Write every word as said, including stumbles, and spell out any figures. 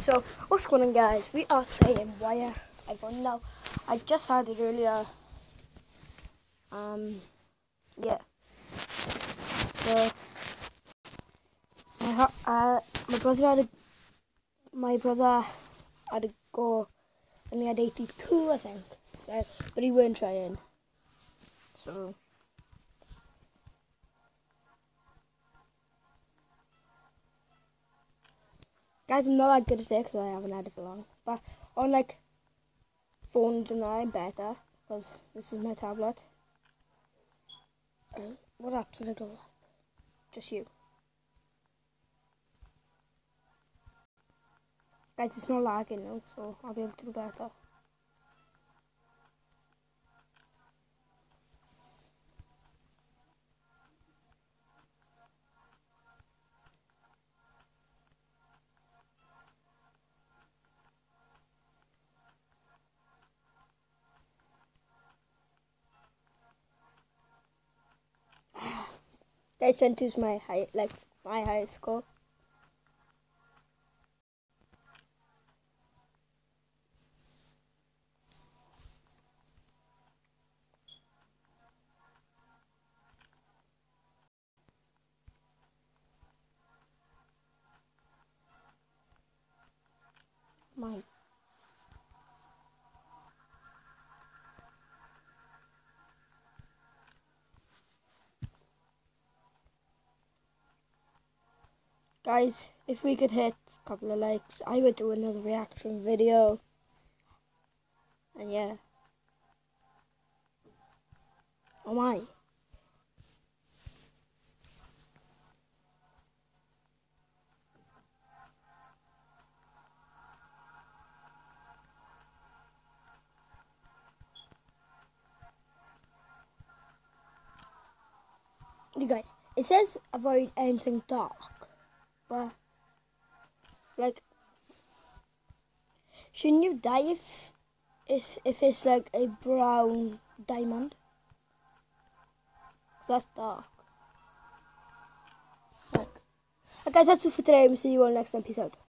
so what's going on, guys? We are playing Wire. I don't know. I just had it earlier. Um, yeah. So my uh, my brother had a my brother had a go, and he had eighty-two, I think. Right? But he weren't trying. So. Guys, I'm not that good at it because I haven't had it for long. But on like phones and that, I'm better because this is my tablet. Uh, what app's a little? Just you. Guys, it's not lagging now, so I'll be able to do better. Guys, twenty-two is my high, like my highest score. Mine. Guys, if we could hit a couple of likes, I would do another reaction video. And yeah. Oh my. You guys, it says avoid anything dark, but like, shouldn't you die if it's if it's like a brown diamond? Cause that's dark. Like, guys, that's it for today. We'll see you all next time. Peace out.